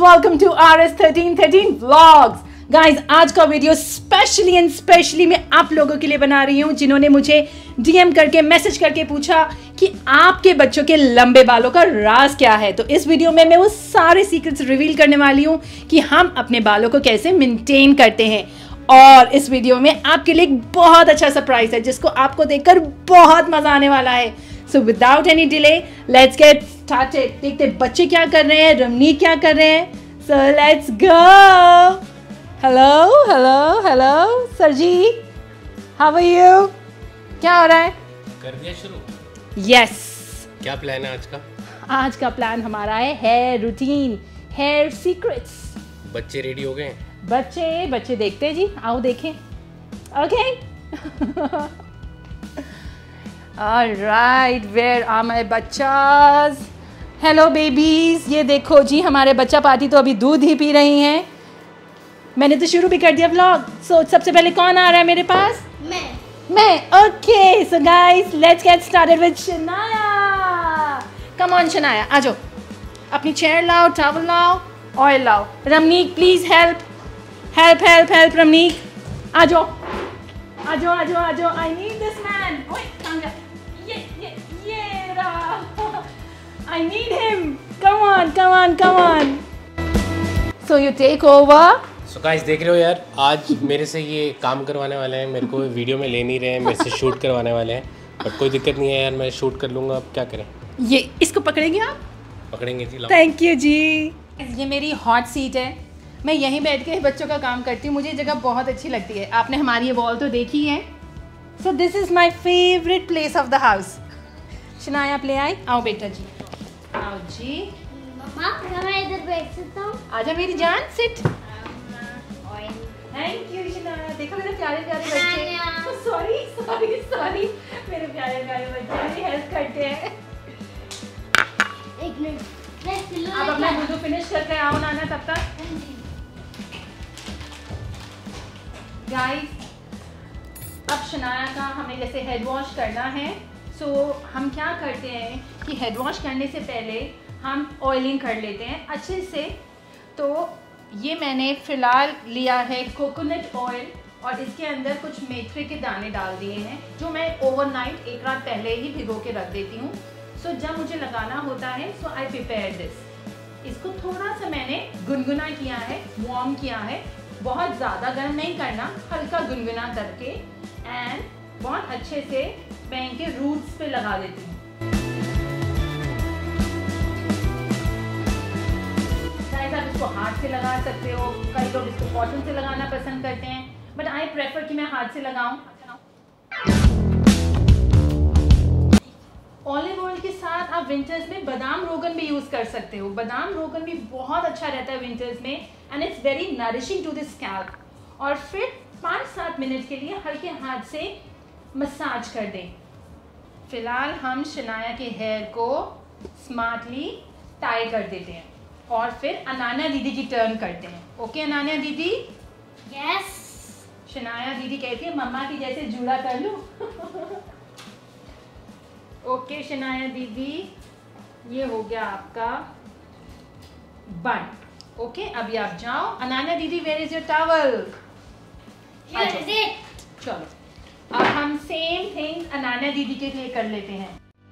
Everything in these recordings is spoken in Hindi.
welcome to RS1313 Vlogs. Guys आज का वीडियो स्पेशली मैं आप लोगों के लिए बना रही हूँ जिन्होंने मुझे डीएम करके मैसेज करके पूछा कि आपके बच्चों के लंबे बालों का राज क्या है। तो इस वीडियो में मैं वो सारे सीक्रेट्स रिवील करने वाली हूँ कि हम अपने बालों को कैसे मेंटेन करते हैं। और इस वीडियो में आपके लिए एक बहुत अच्छा सरप्राइज है जिसको आपको देखकर बहुत मजा आने वाला है। So without any delay let's get started. देखते बच्चे क्या कर रहे हैं, रमनीक क्या कर रहे हैं। So let's go. Hello sir ji, how are you? क्या हो रहा है? कर दिया शुरू? यस। क्या प्लान है आज का? आज का प्लान हमारा है हेयर रूटीन, हेयर सीक्रेट्स। बच्चे रेडी हो गए? बच्चे देखते हैं जी, आओ देखें। Okay alright, where are my बच्चास? हेलो बेबीज, ये देखो जी हमारे बच्चा पार्टी तो अभी दूध ही पी रही हैं। मैंने तो शुरू भी कर दिया व्लॉग। सो सबसे पहले कौन आ रहा है मेरे पास? मैं। Okay so guys let's get started with Shanaya. Come on Shanaya, आ जाओ। अपनी चेयर लाओ, टॉवल लाओ, ऑयल लाओ। Ramnik please help Ramneek. आ जाओ। I need this man. ओए कहां गया? ये रहा। I need him. Come on. So you take over. So guys देख रहे हो यार, आज मेरे से ये काम करवाने वाले हैं, मेरे को वीडियो में ले नहीं रहे हैं, मेरे से शूट करवाने वाले हैं। बट कोई दिक्कत नहीं है यार, मैं शूट कर लूँगा। अब क्या करें? ये इसको पकड़ेंगे आप? पकड़ेंगे जी। थैंक यू जी। ये मेरी हॉट सीट है, मैं यहीं बैठ के बच्चों का काम करती हूँ। मुझे ये जगह बहुत अच्छी लगती है। आपने हमारी ये वॉल तो देखी है। So this is my favourite place of the house. Shanaya play आई, आओ बेटा जी, आओ जी। मम्मा मैं इधर बैठ सकता हूँ? आजा मेरी जान, सिट। Thank you Shanaya. देखो मेरे प्यारे बच्चे। सॉरी मेरे प्यारे बच्चे मेरी हेल्प करते हैं। एक मिनट आप अपना वीडियो फिनिश करके आओ नाना तब तक। गाइस अब शनाया का हमें जैसे हेड वॉश करना है। सो हम क्या करते हैं कि हेड वॉश करने से पहले हम ऑयलिंग कर लेते हैं अच्छे से। तो ये मैंने फ़िलहाल लिया है कोकोनट ऑयल और इसके अंदर कुछ मेथरे के दाने डाल दिए हैं जो मैं ओवरनाइट एक रात पहले ही भिगो के रख देती हूँ। सो जब मुझे लगाना होता है सो आई प्रिपेयर दिस। इसको थोड़ा सा मैंने गुनगुना किया है, वार्म किया है। बहुत ज़्यादा गर्म नहीं करना, हल्का गुनगुना करके एंड बहुत अच्छे से मैं इनके रूट्स पे लगा देती हूँ। आप इसको हाथ से लगा सकते हो, कई लोग इसको कॉटन से लगाना पसंद करते हैं, बट आई प्रेफर कि मैं हाथ से लगाऊं। ऑलिव ऑयल के साथ आप विंटर्स में बादाम रोगन भी यूज कर सकते हो। बादाम रोगन भी बहुत अच्छा रहता है विंटर्स में and it's very nourishing to the scalp. और फिर 5-7 मिनट के लिए हल्के हाथ से मसाज कर दें। फिलहाल हम शनाया के हेयर को स्मार्टली टाई कर देते हैं और फिर अनान्या दीदी की टर्न करते हैं। ओके अनान्या दीदी? यस। शनाया दीदी कहती है मम्मा की जैसे जूड़ा कर लूं। ओके शनाया दीदी, ये हो गया आपका बन। ओके अभी आप जाओ। अनान्या दीदी वेयर इज योर टॉवल? चलो अब हम सेम थिंग अनान्या दीदी के लिए कर लेते हैं।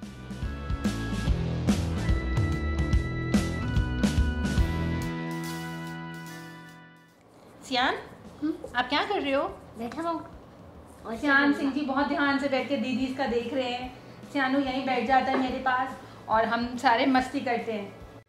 सियान आप क्या कर रहे हो? बैठा हूँ। सियान सिंह जी बहुत ध्यान से बैठ के दीदी इसका देख रहे हैं। सियानू यहीं बैठ जाता है मेरे पास और हम सारे मस्ती करते हैं।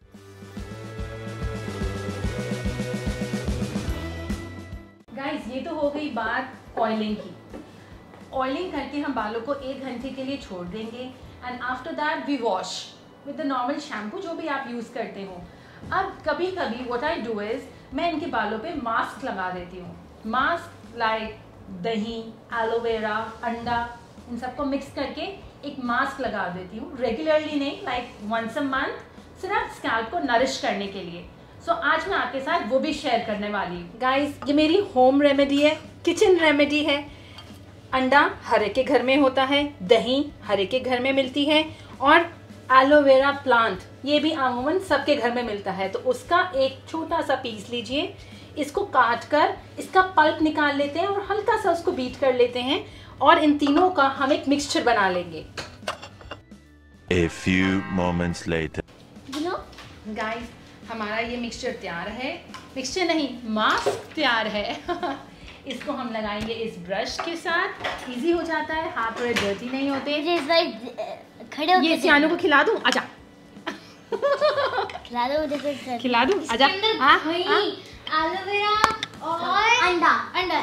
गाइस ये तो हो गई बात ऑयलिंग की। ऑयलिंग करके हम बालों को 1 घंटे के लिए छोड़ देंगे and after that we wash with the normal shampoo जो भी आप यूज़ करते हो। अब कभी कभी व्हाट आई डू इज़ मैं इनके बालों पे मास्क लगा देती हूँ। मास्क लाइक दही, एलोवेरा, अंडा, इन सबको मिक्स करके एक मास्क लगा देती हूँ। रेगुलरली नहीं, लाइक वंस अ मंथ, सिर्फ स्कैल्प को नरिश करने के लिए। सो आज मैं आपके साथ वो भी शेयर करने वाली हूँ। गाइस ये मेरी होम रेमेडी है, किचन रेमेडी है। अंडा हर एक के घर में होता है, दही हर एक के घर में मिलती है और एलोवेरा प्लांट, ये भी अमूमन सबके घर में मिलता है, तो उसका एक छोटा सा पीस लीजिए, इसको काट कर इसका पल्प निकाल लेते हैं और हल्का सा उसको बीट कर लेते हैं और इन तीनों का हम एक मिक्सचर बना लेंगे। A few moments later. Guys, हमारा ये मिक्सचर तैयार है, मिक्सचर नहीं मास्क तैयार है। इसको हम लगाएंगे इस ब्रश के साथ, इजी हो जाता है, हाथ थोड़े डर्टी नहीं होते। खड़े होके ये सियानू को खिला दूं, आजा। खिला दो मुझे, खिला दूं, आजा। हाँ एलोवेरा और अंडा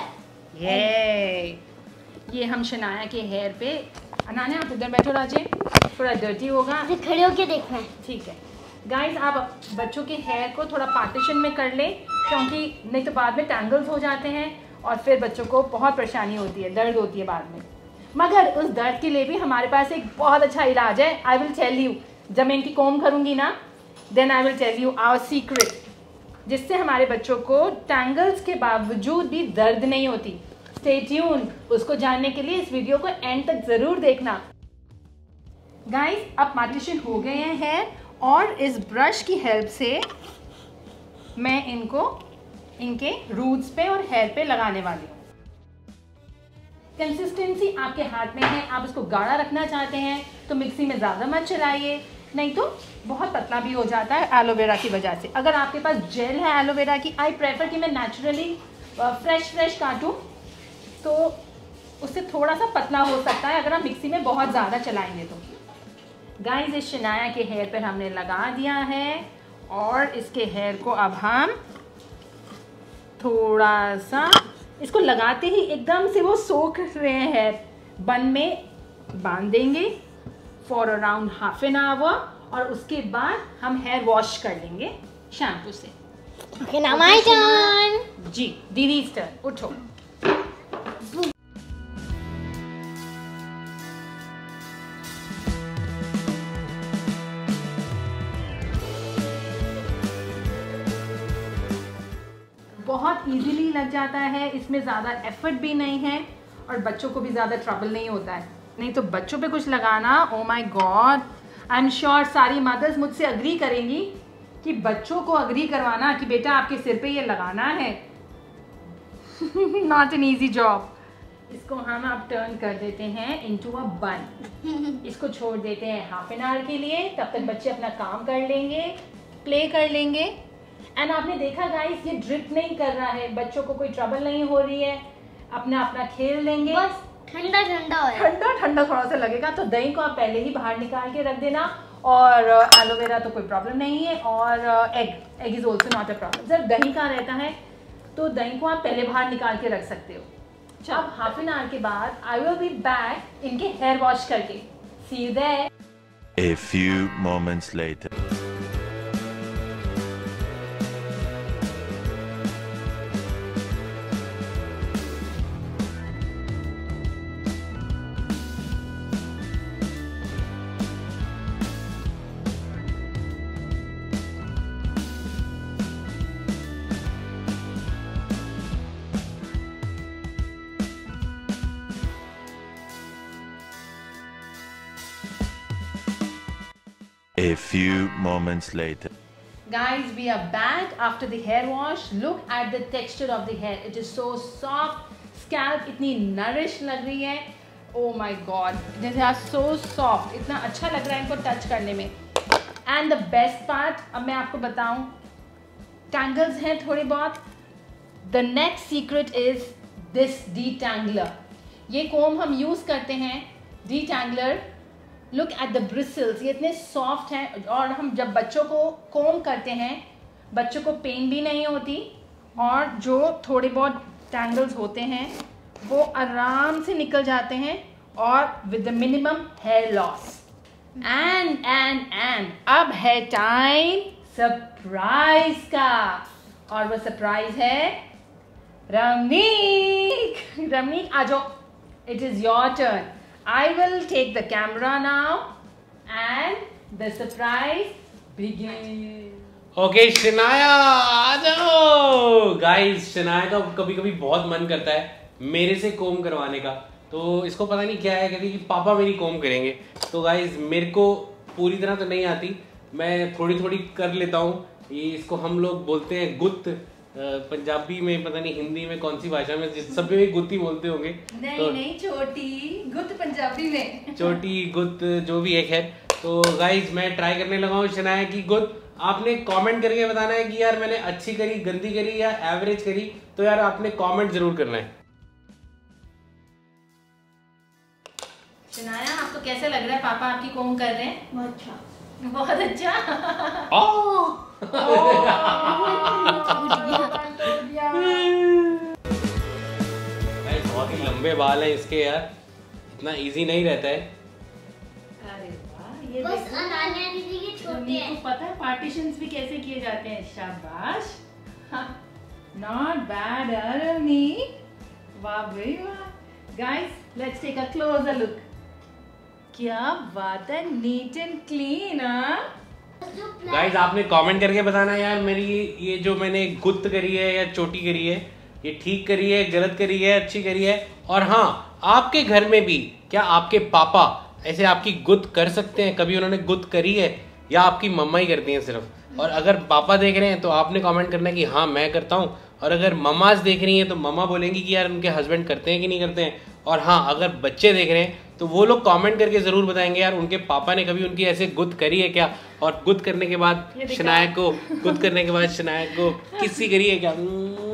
ये हम शनाया के हेयर पे, अनाने आप उधर बैठो राजे, थोड़ा डर्टी होगा, खड़े होके देखना है। ठीक है गाइस, आप बच्चों के हेयर को थोड़ा पार्टीशन में कर ले, क्योंकि नहीं तो बाद में टैंगल्स हो जाते हैं और फिर बच्चों को बहुत परेशानी होती है, दर्द होती है बाद में। मगर उस दर्द के लिए भी हमारे पास एक बहुत अच्छा इलाज है। आई विल टेल यू, जब मैं इनकी कोम करूँगी ना, then I will tell you our secret, जिससे हमारे बच्चों को टैंगल्स के बावजूद भी दर्द नहीं होती। स्टे ट्यून, उसको जानने के लिए इस वीडियो को एंड तक ज़रूर देखना। गाइस, अब पार्टीशन हो गए हैं हेयर और इस ब्रश की हेल्प से मैं इनको इनके रूट्स पे और हेयर पे लगाने वाली हूँ। कंसिस्टेंसी आपके हाथ में है, आप इसको गाढ़ा रखना चाहते हैं तो मिक्सी में ज़्यादा मत चलाइए, नहीं तो बहुत पतला भी हो जाता है एलोवेरा की वजह से। अगर आपके पास जेल है एलोवेरा की, आई प्रेफर कि मैं नेचुरली फ्रेश काटूँ, तो उससे थोड़ा सा पतला हो सकता है अगर हम मिक्सी में बहुत ज़्यादा चलाएंगे तो। गाइस, इस शनाया के हेयर पर हमने लगा दिया है और इसके हेयर को अब हम थोड़ा सा, इसको लगाते ही एकदम से वो सोख रहे हैं, बन में बांध देंगे for around half an hour और उसके बाद हम हेयर वॉश कर लेंगे शैम्पू से। Okay, now my turn. जी, दीदी टर्न, उठो। बहुत इजीली लग जाता है, इसमें ज़्यादा एफर्ट भी नहीं है और बच्चों को भी ज़्यादा ट्रबल नहीं होता है। नहीं तो बच्चों पे कुछ लगाना, oh my god, I am sure सारी मदर्स मुझसे अग्री करेंगी कि बच्चों को अग्री करवाना कि बेटा आपके सिर पे ये लगाना है, नॉट एन ईजी जॉब। इसको हम अब टर्न कर देते हैं इनटू अ बन। इसको छोड़ देते हैं हाफ एन आवर के लिए, तब तक बच्चे अपना काम कर लेंगे, प्ले कर लेंगे। एंड आपने देखा गाइस, ये ड्रिप नहीं कर रहा है, बच्चों को कोई ट्रबल नहीं हो रही है, अपना खेल लेंगे। बस ठंडा हो ठंडा थोड़ा सा लगेगा, तो दही को आप पहले ही बाहर निकाल के रख देना। और एलोवेरा तो कोई प्रॉब्लम नहीं है, और egg is also not a problem. जब दही का रहता है तो दही को आप पहले बाहर निकाल के रख सकते हो। अब हाफ एन आवर के बाद आई विल बी बैक इनके हेयर वॉश करके। See you there. A few moments later. A few moments later. Guys, we are back after the hair wash. Look at the texture of the hair. It is so soft. Scalp इतनी nourish लग रही है. Oh my God, they are so soft. इतना अच्छा लग रहा है इनको टच करने में. And the best part, अब मैं आपको बताऊं, tangles हैं थोड़ी बहुत. The next secret is this detangler. ये comb हम use करते हैं, detangler. Look at the bristles, ये इतने सॉफ्ट हैं और हम जब बच्चों को कोम करते हैं बच्चों को पेन भी नहीं होती और जो थोड़े बहुत टैंगल्स होते हैं वो आराम से निकल जाते हैं और with the minimum hair loss. And अब है टाइम सरप्राइज का, और वो सरप्राइज है रमनीक आ जाओ, it is your turn. I will take the camera now and the surprise begins. Okay, Shanaya आ जाओ। गाइस, शनाया का कभी कभी बहुत मन करता है मेरे से कोम करवाने का, तो इसको पता नहीं क्या है, कहती कि पापा मेरी कोम करेंगे। तो गाइस, मेरे को पूरी तरह तो नहीं आती, मैं थोड़ी थोड़ी कर लेता हूँ। ये इसको हम लोग बोलते हैं गुत्त, पंजाबी में पता नहीं हिंदी में कौन सी भाषा में, सब भी गुत्त ही बोलते होंगे। नहीं तो नहीं, छोटी गुत्त पंजाबी में। छोटी गुत्त जो भी एक है। तो गाइज मैं ट्राई करने लगा हूँ शनाया की गुत्त। आपने कमेंट करके बताना है कि यार मैंने अच्छी करी, गंदी करी या एवरेज करी। तो यार आपने कमेंट जरूर करना है। शनाया आपको कैसे लग रहा है पापा आपकी कोम कर रहे हैं? बहुत अच्छा। बहुत अच्छा। बहुत ही लंबे बाल हैं इसके यार, इतना इजी नहीं रहता है। अरे वाह, ये बस देखो। अनान्या दीदी के छोटे मेरे हैं। को पता है पार्टीशंस भी कैसे किए जाते हैं। शाबाश, नॉट बैड अरनी, वाह भाई वाह। Guys let's take a closer look. क्या बात है, नीट एंड क्लीन। गाइज आपने कमेंट करके बताना यार मेरी ये जो मैंने गुत्त करी है या चोटी करी है, ये ठीक करी है, गलत करी है, अच्छी करी है। और हाँ, आपके घर में भी क्या आपके पापा ऐसे आपकी गुत्त कर सकते हैं? कभी उन्होंने गुत्त करी है या आपकी मम्मा ही करती हैं सिर्फ? और अगर पापा देख रहे हैं तो आपने कमेंट करना है कि हाँ मैं करता हूँ। और अगर मम्माज देख रही हैं तो मम्मा बोलेंगी कि यार उनके हस्बैंड करते हैं कि नहीं करते हैं। और हाँ, अगर बच्चे देख रहे हैं तो वो लोग कमेंट करके जरूर बताएंगे यार उनके पापा ने कभी उनकी ऐसे गुत्त करी है क्या, और गुत्त करने के बाद शनाया को किसी करी है क्या।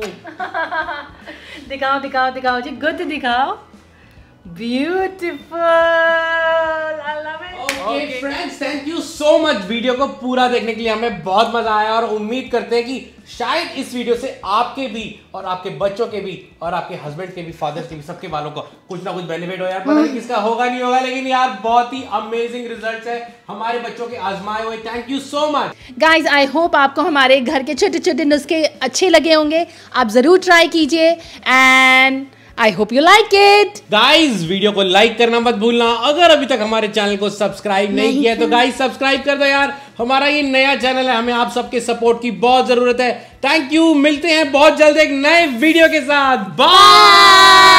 दिखाओ दिखाओ दिखाओ जी, गुड दिखाओ। Beautiful, I love it. Okay friends, thank you so much video को पूरा देखने के लिए। हमें बहुत मजा आया और उम्मीद करते हैं कि शायद इस वीडियो से आपके भी और आपके बच्चों के भी और आपके हस्बैंड के भी, फादर्स के भी, सबके बालों को कुछ ना कुछ बेनिफिट हो यार। पता नहीं किसका होगा नहीं होगा, लेकिन यार बहुत ही अमेजिंग रिजल्ट्स है हमारे बच्चों के आजमाए हुए। Thank you so much guys, I hope आपको हमारे घर के छोटे छोटे नुस्खे अच्छे लगे होंगे। आप जरूर ट्राई कीजिए and I hope you like it. Guys video को लाइक करना मत भूलना। अगर अभी तक हमारे चैनल को सब्सक्राइब नहीं किया तो गाइज सब्सक्राइब कर दो यार। हमारा ये नया चैनल है, हमें आप सबके सपोर्ट की बहुत जरूरत है। थैंक यू, मिलते हैं बहुत जल्द एक नए वीडियो के साथ। बाय।